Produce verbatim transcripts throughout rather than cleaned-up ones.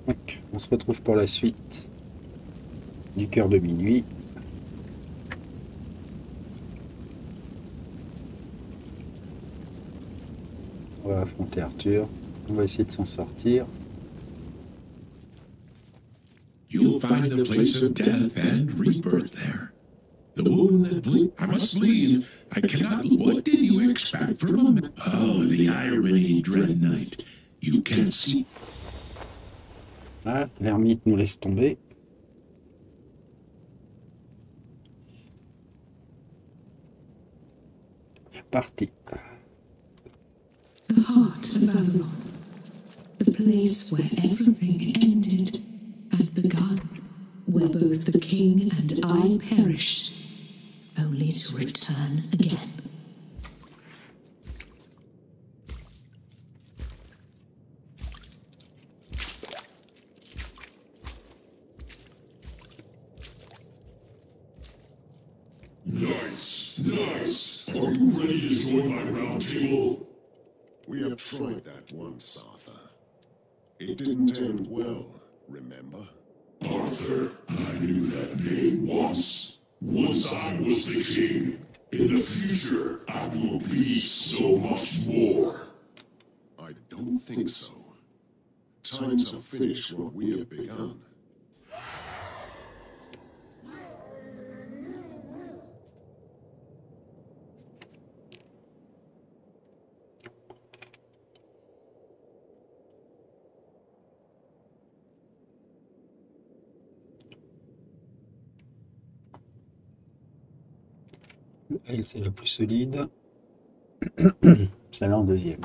Donc, on se retrouve pour la suite du cœur de minuit. On va affronter Arthur. On va essayer de s'en sortir. You'll find the place of death and rebirth there. The wound that ble- I must leave. I cannot. What did you expect from a man? Oh, the irony, Dread Knight. You can't see. Ah, l'ermite nous laisse tomber. Parti. The heart of Avalon, the place where everything ended and begun, where both the king and I perished, only to return again. Nice, nice. Are you ready to join my round table? We have tried that once, Arthur. It didn't end well, remember? Arthur, I knew that name once. Once I was the king. In the future, I will be so much more. I don't think so. Time to finish what we have begun. Elle, c'est la plus solide. Celle-là en deuxième.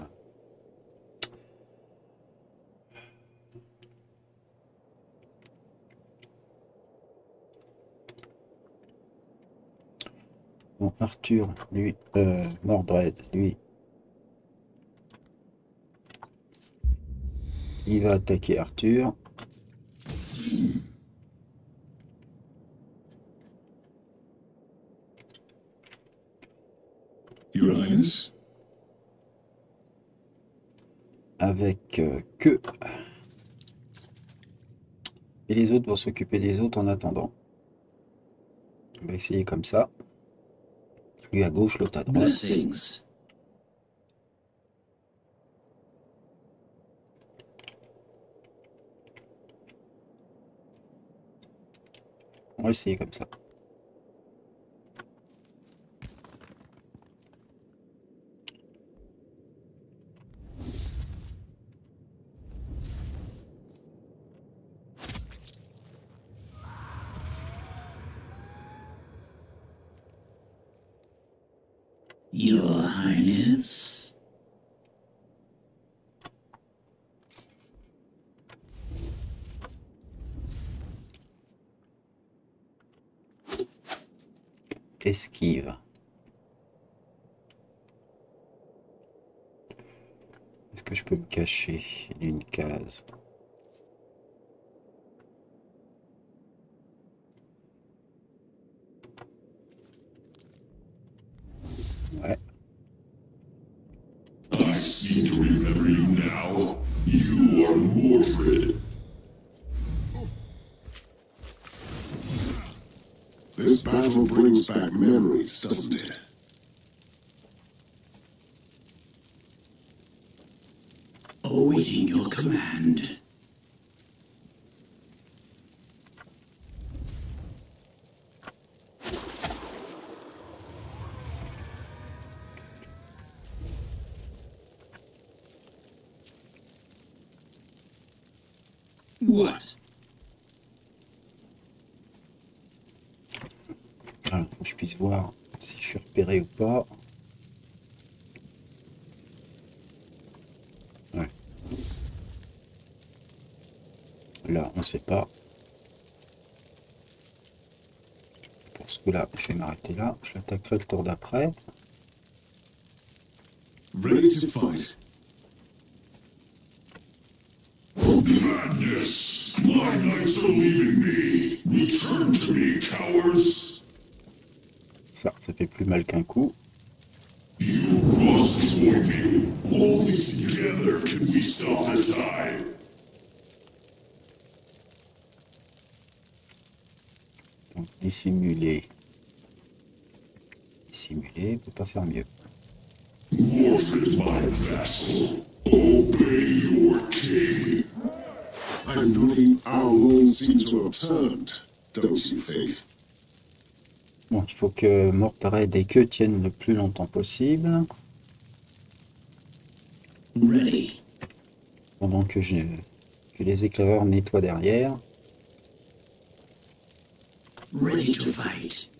Bon, Arthur, lui, euh, Mordred, lui, il va attaquer Arthur. Your Highness? Avec euh, que. Et les autres vont s'occuper des autres en attendant. On va essayer comme ça. Lui à gauche, l'autre à droite. Blessings. On va essayer comme ça. Your Highness? Esquive. Est-ce que je peux me cacher d'une case? Ouais. I seem to remember you now. You are Mordred. This battle brings back memories, doesn't it? Awaiting your command. What? Voilà, que je puisse voir si je suis repéré ou pas. Ouais. Là, on sait pas. Pour ce coup-là, je vais m'arrêter là. Je l'attaquerai le tour d'après. Ready to fight. Madness! My knights are leaving me. Return to me, cowards. Ça, ça fait plus mal qu'un coup. You must join me. Only together can we stop the tide. Donc, dissimuler. Dissimuler, on peut pas faire mieux. Mordred, my vassal, obey your king. I believe our roles seem to have turned, don't you think? Bon, il faut que Mordred et que tiennent le plus longtemps possible. Ready. Pendant que, je, que les éclaireurs nettoient derrière. Ready to fight.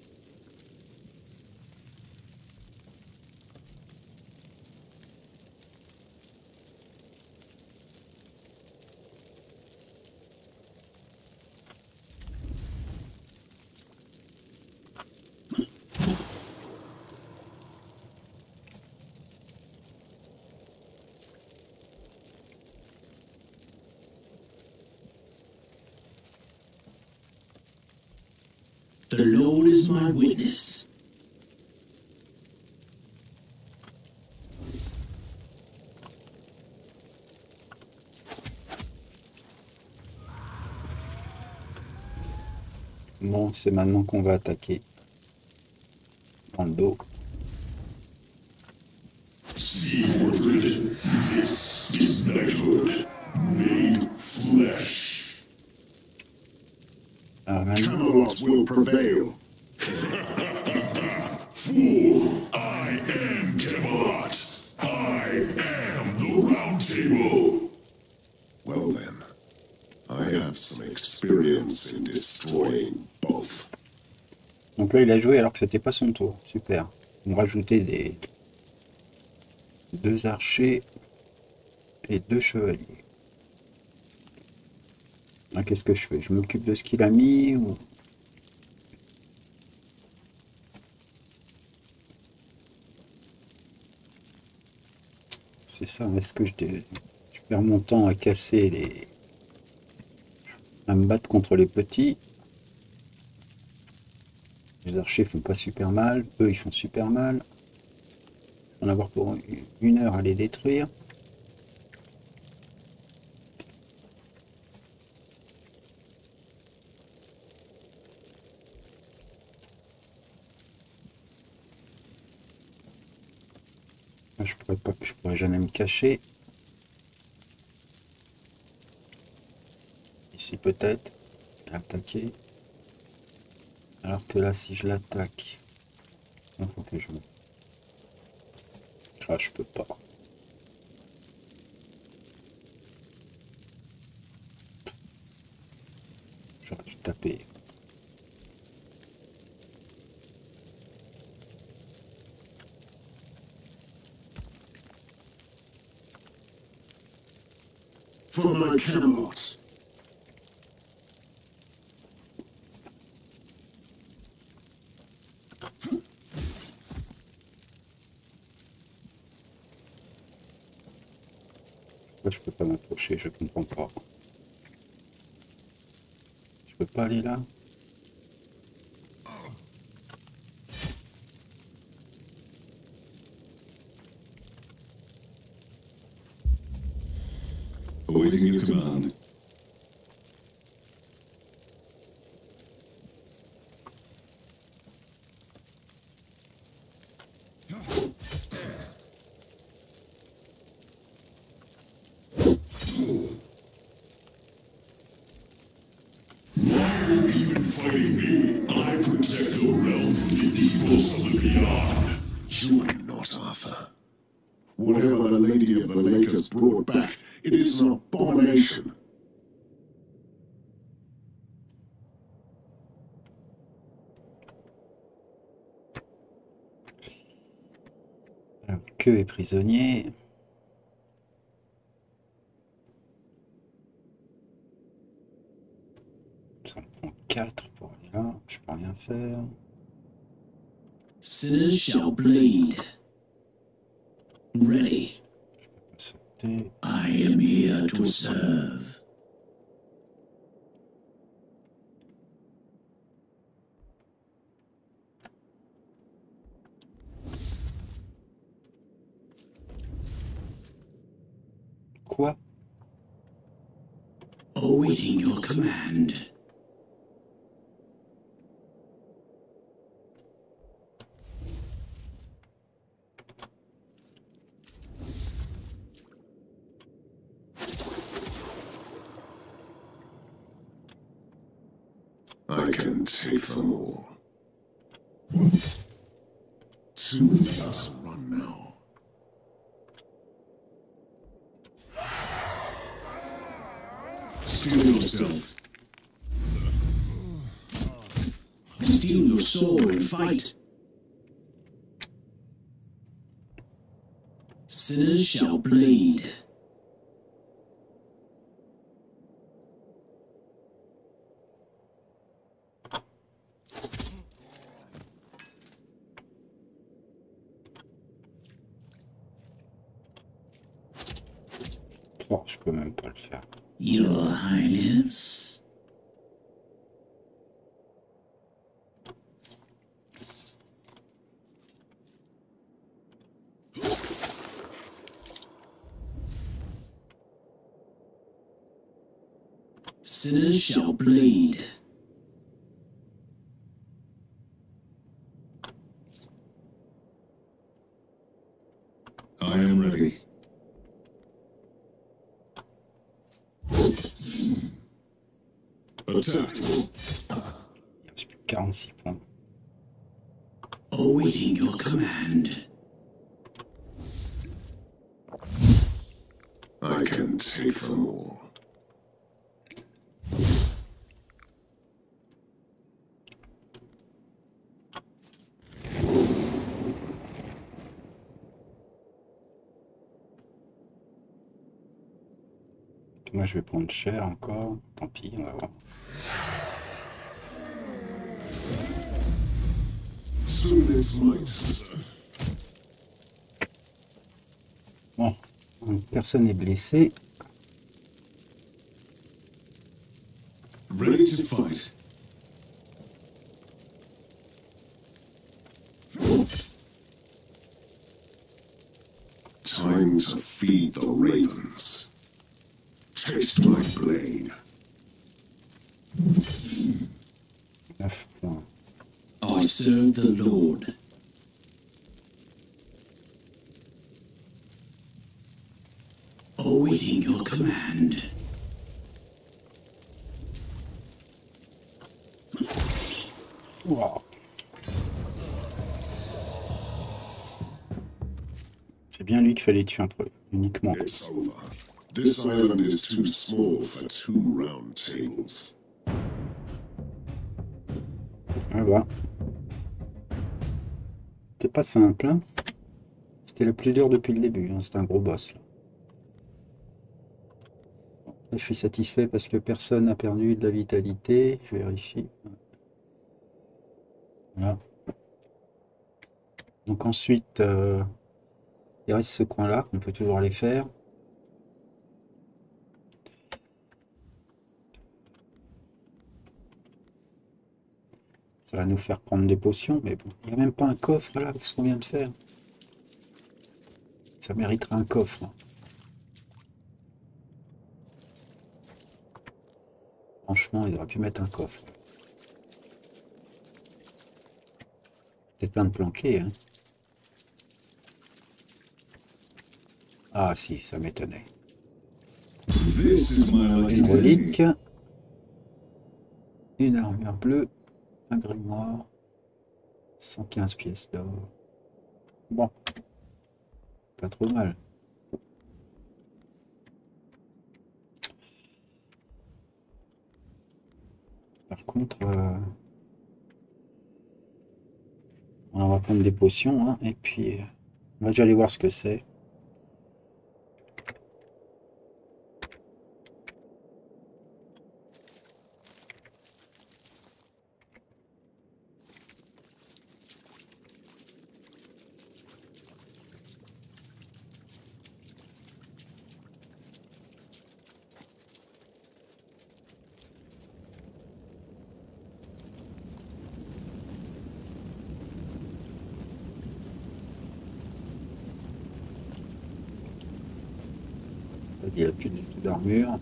The Lord is my witness. Bon, c'est maintenant qu'on va attaquer. Dans le dos. See, Mordred, this is knighthood made flesh. Alors maintenant, Camelot will prevail. Fool, I am Camelot. I am the Round Table. Well then, I have some experience in destroying both. donc là il a joué alors que c'était pas son tour. Super. On va rajouter des deux archers et deux chevaliers. Ah, qu'est-ce que je fais? Je m'occupe de ce qu'il a mis ou... C'est ça, est-ce que je, dé- je perds mon temps à casser les... à me battre contre les petits? Les archers font pas super mal, eux ils font super mal. On va avoir pour une heure à les détruire. Je pourrais pas, je pourrais jamais me cacher. Ici peut-être, attaquer. Alors que là, si je l'attaque, il faut que je me... Ah, je peux pas. J'aurais dû taper. For my Camelot. Pourquoi je peux pas m'approcher? Je comprends pas. Je peux pas aller là? Awaiting your command. Even fighting me, I protect the realm from the evils of the beyond. You are not Arthur. Whatever the Lady of the Lake has brought back, it is an abomination. Alors, que est prisonnier. Ça me prend quatre pour aller là. Je peux rien faire. Sinners shall bleed. Ready. Sauter. I am here to serve. Quoi? Awaiting your command. I can take them all. Too late to run now. Steel yourself. Steel your sword and fight. Sinners shall bleed. Oh, je peux même pas le faire. Your Highness. Sinners shall bleed. I am ready. Attack. Il reste plus que quarante-six points. Awaiting your command. I can take them all. Moi, je vais prendre cher encore. Tant pis, on va voir. Soon it's might. Bon, personne n'est blessé. Ready to fight. Time to feed the ravens. Taste my blade. neuf points. I serve the Lord. Awaiting your command. Wow. C'est bien lui qu'il fallait tuer un peu, uniquement. It's over. This island is too small for two round tables. Ah bah. C'était pas simple, hein. C'était le plus dur depuis le début, hein. C'était un gros boss. Là. Bon, là, je suis satisfait parce que personne n'a perdu de la vitalité. Je vérifie. Voilà. Donc ensuite, euh, il reste ce coin-là, qu'on peut toujours aller faire. Ça va nous faire prendre des potions, mais bon, il n'y a même pas un coffre là, avec ce qu'on vient de faire. Ça mériterait un coffre. Hein. Franchement, il aurait pu mettre un coffre. Peut-être plein de planqués, hein. Ah si, ça m'étonnait. This is my lucky Une day. relique. Une armure bleue. Un grimoire. cent quinze pièces d'or. Bon. Pas trop mal. Par contre, euh, on va prendre des potions, hein, et puis euh, on va déjà aller voir ce que c'est. Il n'y a plus du tout d'armure.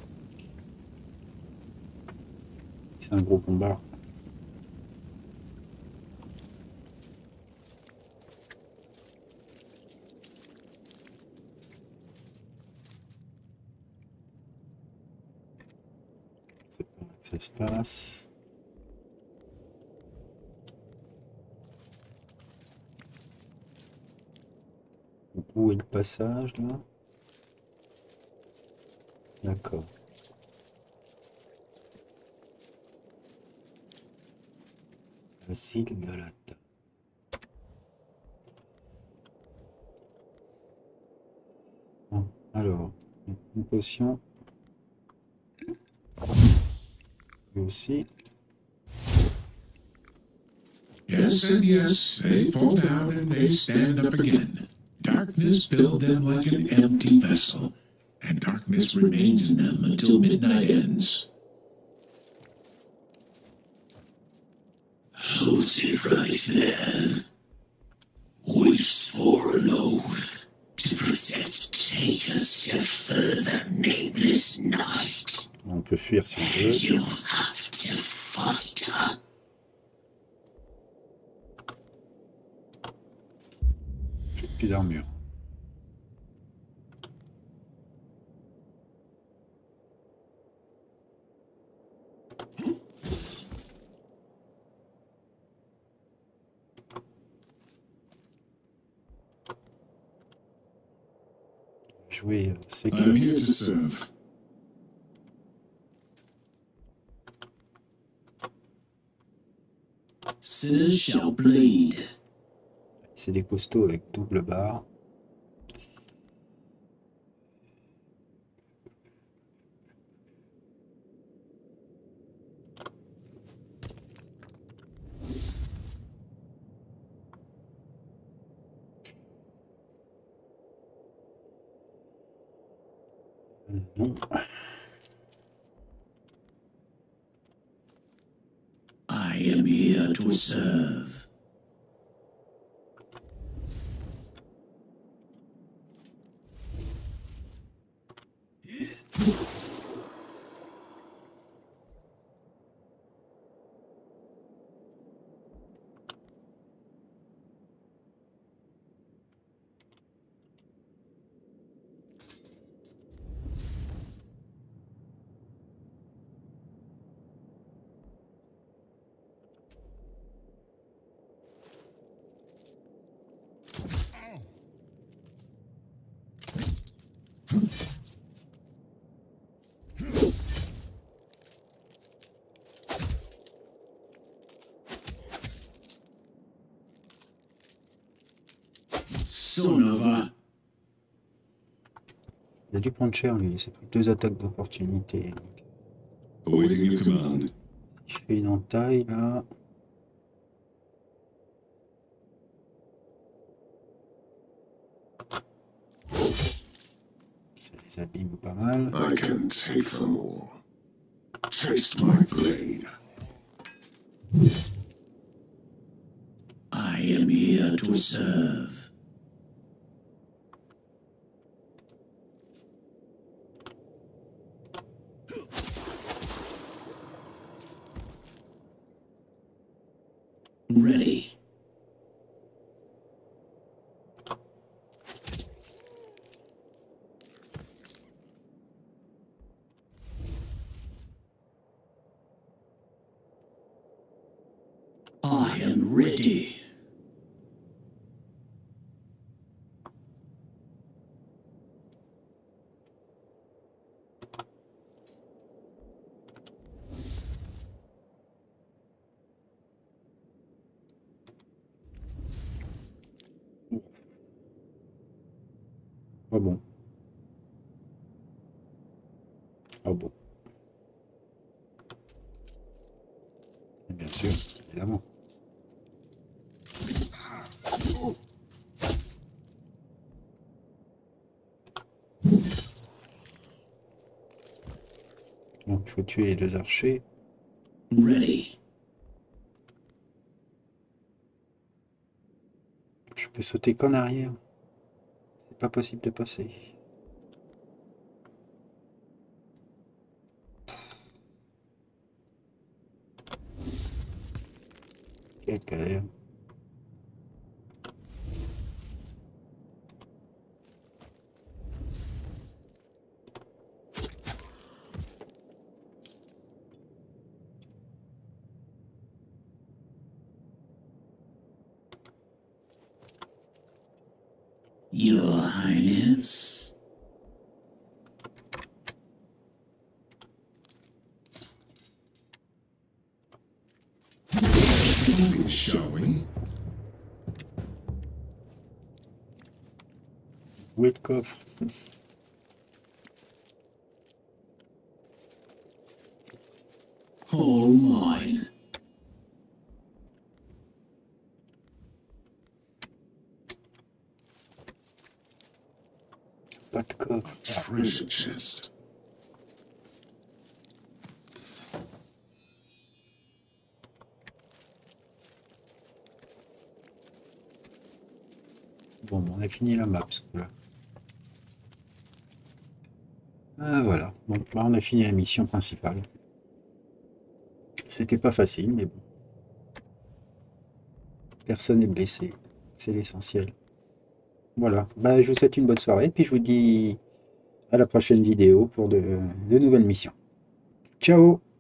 C'est un gros combat. C'est pas là que ça se passe. Où est le passage là? D'accord. Facile de la table. Bon, alors, une potion. Lui aussi. Yes and yes, they fall down and they stand up again. Darkness filled them like an empty vessel, and darkness remains in them until midnight ends. Hold it right there. We swore an oath to protect Take a step further, nameless knight. On peut fuir si on veut. You have to fight her. J'ai plus d'armure. Jouer, c'est que... I'm here to serve. Sinners shall bleed. C'est des costauds avec double barre. Euh, non. I am here to serve. Son of a... Il a dû prendre cher lui, il s'est pris deux attaques d'opportunité. Awaiting your command. Je fais une entaille là. Ça les abîme pas mal. I can take them all. Taste my blade. I am here to serve. Ready. I am ready. Ah bon. Ah bon. Et bien sûr, évidemment. Donc il faut tuer les deux archers. Ready. Je peux sauter qu'en arrière. C'est pas possible de passer. Quelle galère. Your Highness? Shall we? Où est le coffre? All mine. Pas de coffre. Treasure chest. Bon, on a fini la map, ce coup-là. Ah, voilà. Donc là, on a fini la mission principale. C'était pas facile, mais bon. Personne n'est blessé. C'est l'essentiel. Voilà. Bah, je vous souhaite une bonne soirée, puis je vous dis à la prochaine vidéo pour de, de nouvelles missions. Ciao!